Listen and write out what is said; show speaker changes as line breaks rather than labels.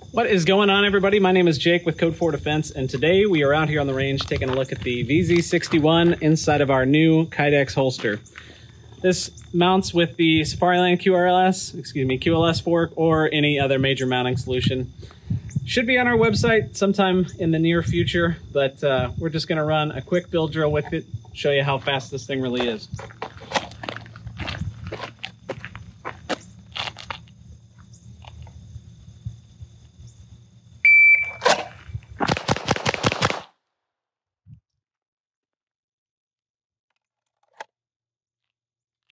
What is going on, everybody? My name is Jake with Code 4 Defense, and today we are out here on the range taking a look at the VZ61 inside of our new Kydex holster. This mounts with the Safariland QLS fork or any other major mounting solution. Should be on our website sometime in the near future, but we're just going to run a quick build drill with it, show you how fast this thing really is.